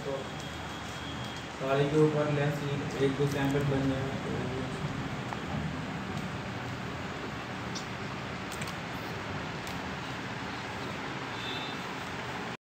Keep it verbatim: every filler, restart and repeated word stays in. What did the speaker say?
तो साड़ी के ऊपर लेस एक दो सैंपल बन जाएगा।